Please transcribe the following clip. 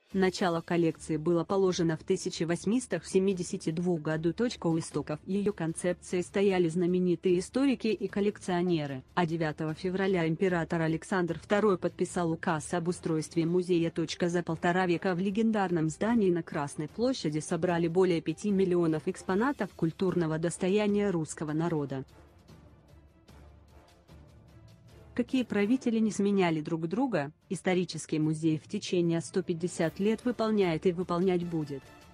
Начало коллекции было положено в 1872 году. У истоков ее концепции стояли знаменитые историки и коллекционеры, а 9 февраля император Александр II подписал указ об устройстве музея. За 1,5 века в легендарном здании на Красной площади собрали более 5 миллионов экспонатов культурного достояния русского народа. Какие правители не сменяли друг друга, исторический музей в течение 150 лет выполняет и выполнять будет.